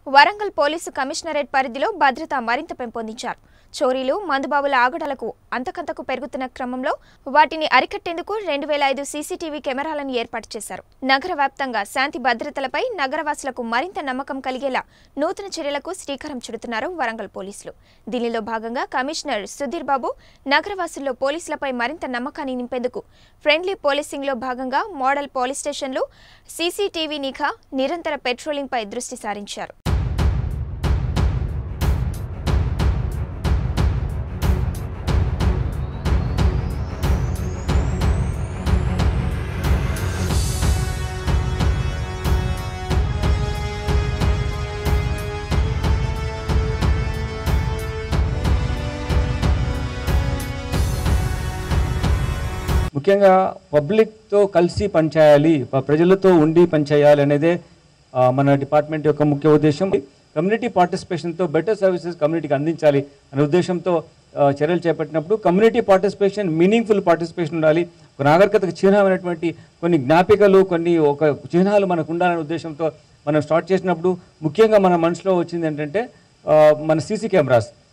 Warangal police commissionerate పరిధిలో భద్రత మరింత పెంపొందించారు. చోరీలు, మందుబాబుల ఆగడాలకు అంతకంతకు పెరుగుతున్న క్రమంలో వాటిని అరికట్టేందుకు 2005 సీసీటీవీ కెమెరాలను ఏర్పాటు చేశారు. నగర వ్యాప్తంగా శాంతి భద్రతలపై నగరవాసులకు మరింత నమ్మకం కలిగేలా నూతన చర్యలకు శ్రీకారం చుడుతున్నారు వరంగల్ పోలీసులు. దీనిలో భాగంగా కమిషనర్ సుధీర్ బాబు నగరవాసుల్లో పోలీసులపై మరింత నమ్మకాన్ని నింపేందుకు ఫ్రెండ్లీ పోలీసింగ్లో భాగంగా మోడల్ పోలీస్ స్టేషన్లు, సీసీటీవీ నిఘా, నిరంతర పెట్రోలింగ్పై దృష్టి సారించారు. ముఖ్యంగా పబ్లిక్తో కలిసి పనిచేయాలి, ప్రజలతో ఉండి పనిచేయాలి అనేదే మన డిపార్ట్మెంట్ యొక్క ముఖ్య ఉద్దేశం. కమ్యూనిటీ పార్టిసిపేషన్తో బెటర్ సర్వీసెస్ కమ్యూనిటీకి అందించాలి అనే ఉద్దేశంతో చర్యలు చేపట్టినప్పుడు కమ్యూనిటీ పార్టిసిపేషన్, మీనింగ్ఫుల్ పార్టిసిపేషన్ ఉండాలి. నాగరికతకు చిహ్నమైనటువంటి కొన్ని జ్ఞాపికలు, ఒక చిహ్నాలు మనకు ఉండాలనే ఉద్దేశంతో మనం స్టార్ట్ చేసినప్పుడు ముఖ్యంగా మన మనసులో వచ్చింది ఏంటంటే మన సీసీ కెమెరాస్.